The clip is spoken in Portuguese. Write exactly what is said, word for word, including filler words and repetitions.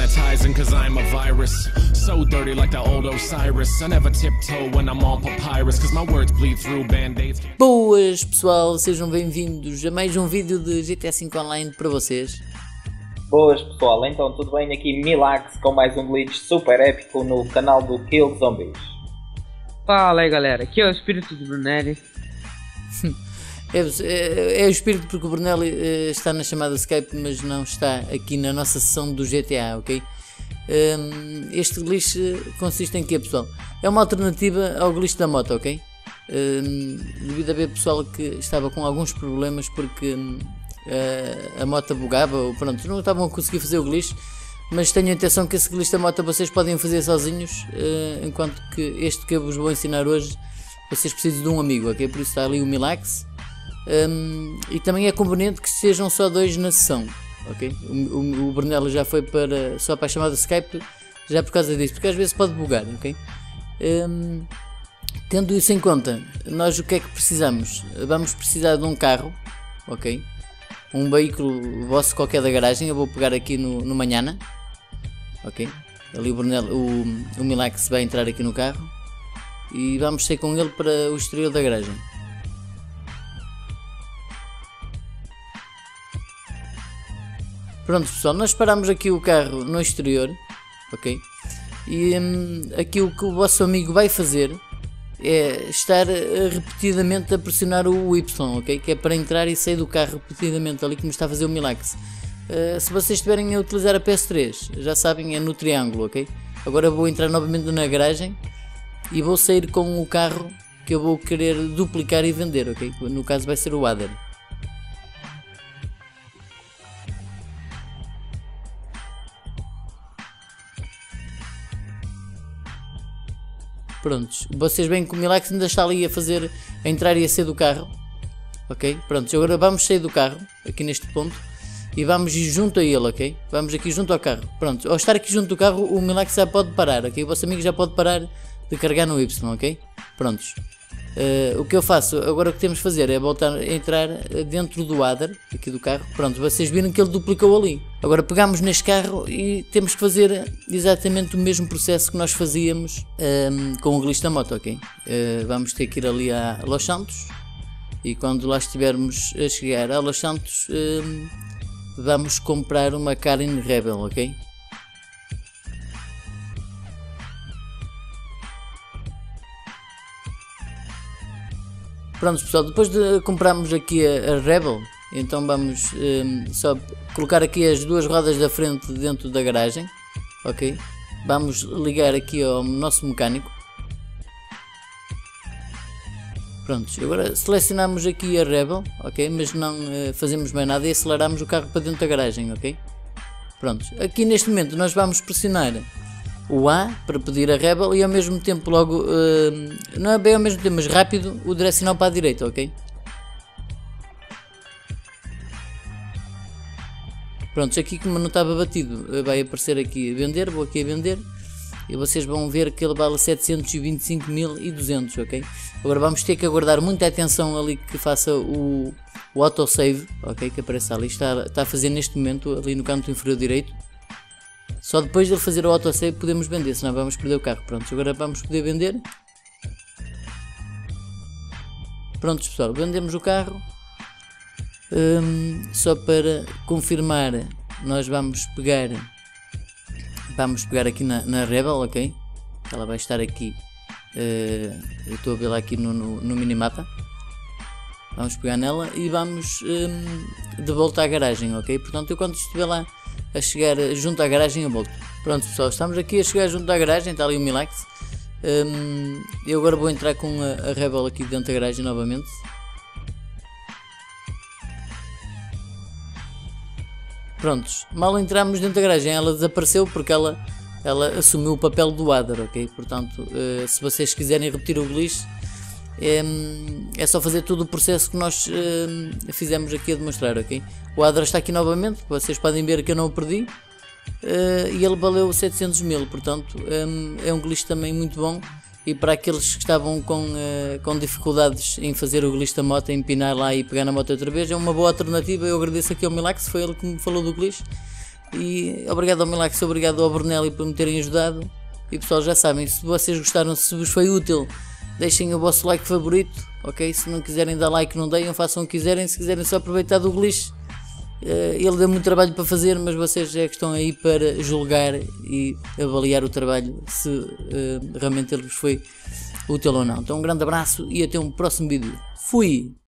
sanitizing cause I'm a virus. So dirty like the old Osiris. I never tiptoe when I'm on papyrus cause my words bleed through band-aids. Boas pessoal, sejam bem-vindos a mais um vídeo de G T A cinco Online para vocês. Boas pessoal, então tudo bem? Aqui Milax com mais um glitch super épico no canal do Kill Zombies. Fala aí galera, aqui é o espírito do Brunelli. é, é, é o espírito porque o Brunelli é, está na chamada Skype, mas não está aqui na nossa sessão do G T A, ok? Um, este glitch consiste em quê, pessoal? É uma alternativa ao glitch da moto, ok? Um, devido a ver pessoal que estava com alguns problemas porque um, a, a moto bugava ou pronto, não estavam a conseguir fazer o glitch, mas tenho a intenção que esse glitch da moto vocês podem fazer sozinhos, uh, enquanto que este que eu vos vou ensinar hoje vocês precisam de um amigo, ok? Por isso está ali o Milax, um, e também é conveniente que sejam só dois na sessão, ok? O, o, o Brunello já foi para, só para a chamada Skype já por causa disso, porque às vezes pode bugar, ok? Um, tendo isso em conta, nós o que é que precisamos? Vamos precisar de um carro, ok? Um veículo vosso qualquer da garagem. Eu vou pegar aqui no, no Manhana, ok? Ali o Brunello, o, o Milax vai entrar aqui no carro e vamos sair com ele para o exterior da garagem. Pronto pessoal, nós paramos aqui o carro no exterior, ok? E hum, aqui o que o vosso amigo vai fazer é estar uh, repetidamente a pressionar o Y, ok? Que é para entrar e sair do carro repetidamente, ali como está a fazer o Milax. Uh, se vocês estiverem a utilizar a P S três, já sabem, é no triângulo, ok? Agora vou entrar novamente na garagem e vou sair com o carro que eu vou querer duplicar e vender, ok? No caso vai ser o Adder. Prontos, vocês veem que o Milax ainda está ali a fazer, a entrar e a sair do carro, ok? Prontos, agora vamos sair do carro, aqui neste ponto, e vamos ir junto a ele, ok? Vamos aqui junto ao carro, pronto, ao estar aqui junto ao carro o Milax já pode parar, ok? O vosso amigo já pode parar de carregar no Y, ok? Prontos, uh, o que eu faço, agora o que temos de fazer é voltar a entrar dentro do Adder, aqui do carro, pronto, vocês viram que ele duplicou ali. Agora pegamos neste carro e temos que fazer exatamente o mesmo processo que nós fazíamos um, com o glitch da moto, ok? Uh, vamos ter que ir ali a Los Santos e quando lá estivermos a chegar a Los Santos um, vamos comprar uma Karen Rebel, ok? Pronto pessoal, depois de comprarmos aqui a, a Rebel, então vamos um, só colocar aqui as duas rodas da frente dentro da garagem, ok? Vamos ligar aqui ao nosso mecânico. Prontos, agora selecionamos aqui a Rebel, ok? Mas não uh, fazemos mais nada e aceleramos o carro para dentro da garagem, ok? Prontos, aqui neste momento nós vamos pressionar o A para pedir a Rebel e ao mesmo tempo logo, uh, não é bem ao mesmo tempo, mas rápido, o direcional para a direita, ok? Prontos, aqui como não estava batido vai aparecer aqui a vender, vou aqui a vender e vocês vão ver que ele vale setecentos e vinte e cinco mil e duzentos, ok? Agora vamos ter que aguardar muita atenção ali que faça o, o autosave, ok? Que aparece ali, está, está a fazer neste momento ali no canto inferior direito. Só depois de ele fazer o autosave podemos vender, senão vamos perder o carro. Prontos, agora vamos poder vender. Prontos pessoal, vendemos o carro. Um, só para confirmar, nós vamos pegar vamos pegar aqui na, na Rebel, ok? Ela vai estar aqui, uh, eu estou a vê-la aqui no, no, no minimapa. Vamos pegar nela e vamos um, de volta à garagem, ok? Portanto eu quando estiver lá a chegar junto à garagem eu volto. Pronto pessoal, estamos aqui a chegar junto à garagem, está ali o Milax. um, Eu agora vou entrar com a, a Rebel aqui dentro da garagem novamente. Prontos, mal entramos dentro da garagem ela desapareceu porque ela, ela assumiu o papel do Adder, ok? Portanto, uh, se vocês quiserem repetir o glitch é, é só fazer todo o processo que nós uh, fizemos aqui a demonstrar, ok? O Adder está aqui novamente, vocês podem ver que eu não o perdi uh, e ele valeu setecentos mil, portanto um, é um glitch também muito bom. E para aqueles que estavam com, uh, com dificuldades em fazer o glitch da moto, empinar lá e pegar na moto outra vez, é uma boa alternativa. Eu agradeço aqui ao Milax, foi ele que me falou do glitch. E obrigado ao Milax, obrigado ao Brunelli por me terem ajudado. E pessoal, já sabem, se vocês gostaram, se vos foi útil, deixem o vosso like favorito, ok? Se não quiserem dar like, não deem, façam o que quiserem. Se quiserem só aproveitar do glitch, ele deu muito trabalho para fazer, mas vocês é que estão aí para julgar e avaliar o trabalho, se uh, realmente ele vos foi útil ou não. Então um grande abraço e até um próximo vídeo. Fui!